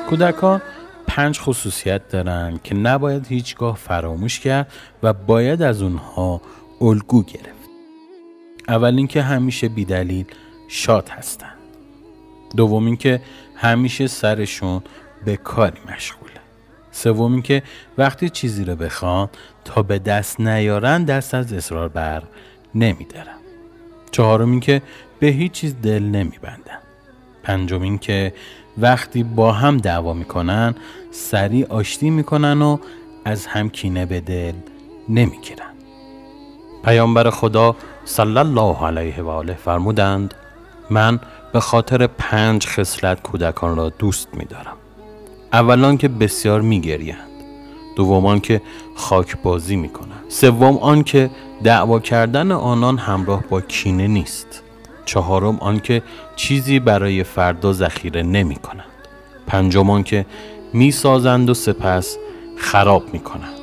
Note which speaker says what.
Speaker 1: کودکان 5 خصوصیت دارن که نباید هیچگاه فراموش کرد و باید از اونها الگو گرفت. اول اینکه همیشه بی‌دلیل شاد هستن. دوم اینکه همیشه سرشون به کاری مشغوله. سوم اینکه وقتی چیزی رو بخوان تا به دست نیارن دست از اصرار بر نمیدارن. چهارم اینکه به هیچ چیز دل نمیبندن. پنجم اینکه وقتی با هم دعوا میکنن سریع آشتی میکنن و از هم کینه به دل نمیگیرن. پیامبر خدا صلی الله علیه و آله فرمودند من به خاطر 5 خصلت کودکان را دوست می‌دارم. اولان که بسیار می‌گریند، دوم آن که خاک بازی می‌کنند، سوم آن که دعوا کردن آنان همراه با کینه نیست، چهارم آن که چیزی برای فردا ذخیره نمی‌کنند، پنجم آن که می‌سازند و سپس خراب می‌کنند.